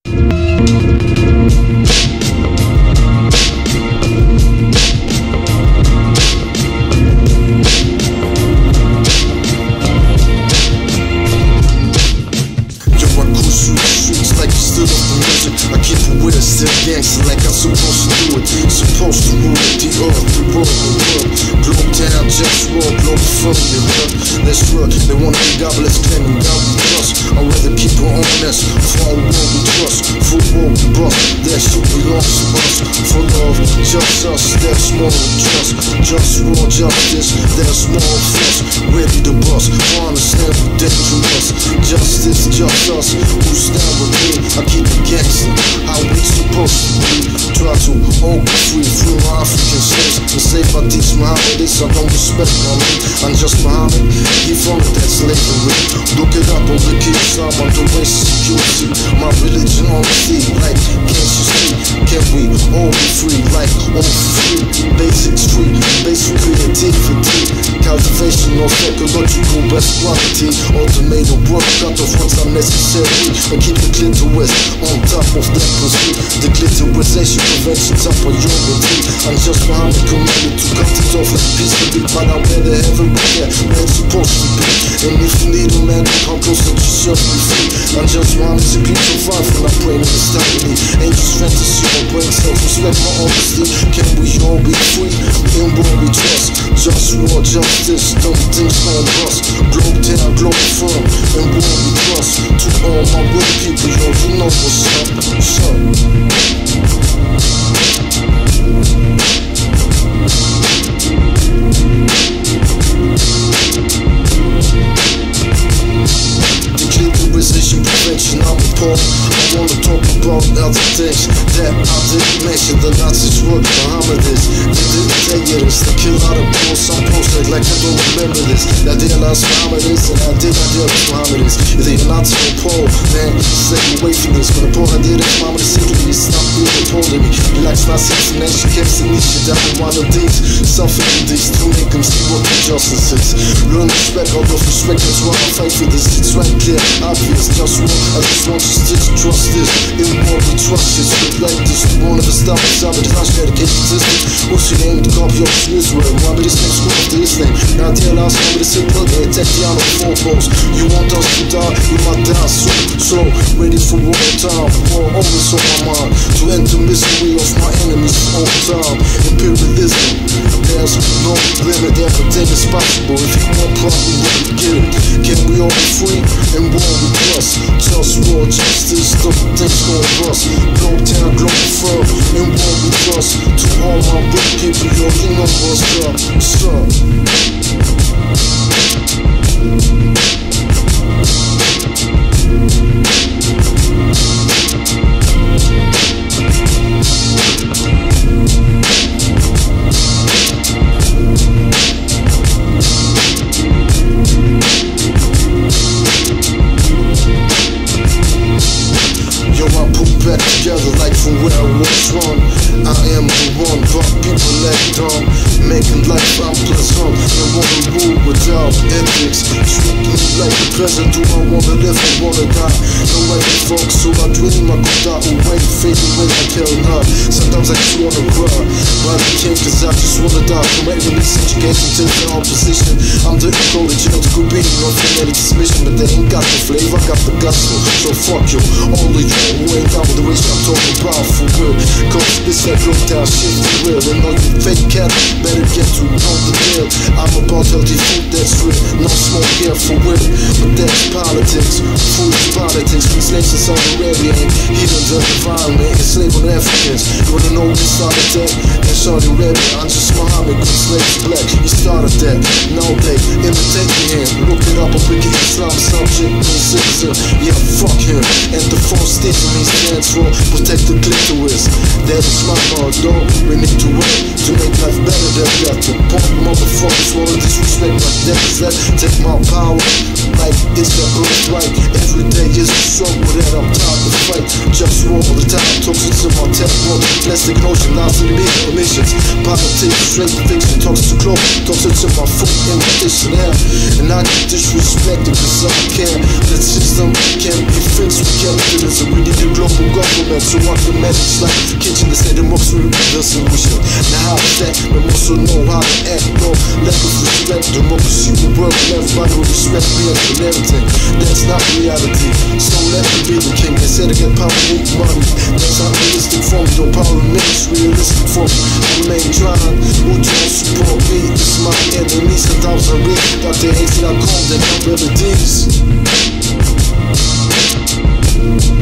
Still gangster like I'm supposed to do it. Supposed to rule the earth, the world. Globe town, JustWar, Globalfirm2000. Let's run. They want to be godless, claiming God we trust. I'd rather keep it honest. For all world we trust, for world we bust. That shit belongs to us. For love, just us. That's more than trust. JustWar, justice. That's more of us. Ready to bust. Understand we're dangerous. Justice, just us. Who stand with me? I keep it gangster. How we supposed to be. Try to all be free from my African slaves. And say if I teach Muhammad this, I don't respect Muhammad. I'm just Muhammad, he followed that slavery. Look it up on Wiki Islam, I'm the race security. My religion honesty, like can't you see? Can we all be free? Like all free, basics free, basic creativity. Cultivation of ecological best quality. Automated work, cut off what's unnecessary. And keep the clitoris on top of that pursuit. The clitorisation prevention top priority. I'm just Muhammad commanded to cut it off like peace to be. But I'm where the heaven we get, where it's supposed to be. And if you need a man, come close and you shall be free. I'm just Muhammad to keep survive when I'm praying in this time. Ain't just fantasy or brain cells, respect my honesty. Can we all be free? In what we trust. JustWar, justice, don't things gon' bust. Globe town, Globalfirm, and what we trust. To all my real people, yo, you know what's up. What's up? Declinarization prevention, I'm appalled. I wanna talk about other things that I didn't mention. The Nazis were Muhammad is. They didn't tell you this. They kill out of people, some posted like I don't remember this. I realized Muhammad is, and I did realize Muhammad is. If they're not so Paul, man, stay away from this. When the Paul I did it, Muhammad is secretly, it's not being appalled me. He likes Nazis and then she kept saying this shit down in one of these. Suffering these to make them see what the justice is. Learn respect, all of respect, that's why I fight for this. It's right clear, obvious, just one. I just want you to trust this. In what we trust is like this. We won't ever stop us out, but it's not dedication system. What's your name? The copy of Israel. Muhammad is next school after his name. Now the last Muhammad is simple, they attack the on the forepost. You want us to die, we might die soon. So, ready for war time. War always on my mind. To end the misery of my enemies all time. Imperialism, there's no limit, everything is possible. If you want probably we can get it. Can we all be free? And war we trust. JustWar, justice, the things gon' bust. Globe town, Globalfirm, and war we trust. To all my real people, yo, you know what's up. What's up? Back together like from where I was from. I am the one, but people let down. Making life unpleasant. They wanna rule without ethics. Treat me like a peasant. Do I wanna live or wanna die? No way to fuck, so I dream I could die away. Fade away like hell not. Sometimes I just wanna cry, but I can't cause I just wanna die. Correcting me subjugation to the opposition. I'm the encouragement to go beating on frenetic dismission. But they ain't got the flavor, I got the gusto. So fuck you, all of you who ain't down with the race I'm talking about for real. Cause this that broke down shit for real. And all you fake cats better get to know the deal. I'm about healthy food that's real. No smoke here for real. But that's politics. Food is politics. These nations Saudi Arabia and healing the environment. Enslaving Africans. You wanna know who started that? In Saudi Arabia, I'm just Muhammad, good slaves black. He started that. Now they imitate him. Look it up on Wiki Islam subject and citizen. Yeah, fuck him. And the false statement he stands for protect the clitoris. That is my part, though. We need to work to make life better than that. The point motherfuckers wanna disrespect my death is that take my power. Like it's that birthright. Every day is a struggle that I'm tired to fight. JustWar all the time, toxic to my tech world, plastic notion, lies in the big emissions. Politics, straight fiction, talks to close, talks to my foot in the kitchen, yeah. And I get disrespected cause I care. The system can't be fixed with capitalism. We need a global government, so I can manage like kitchen instead of most with the solution. Now how is that? We also know how to act, no lack of respect. Democracy will work, everybody will respect me and everything. That's not reality, so let me be the king. They said I get power, make money. That's not realistic for me, though power remains realistic for me. I remain trying, who don't support me? It's my enemies, and I was a real Dr. Aint.com, they got remedies.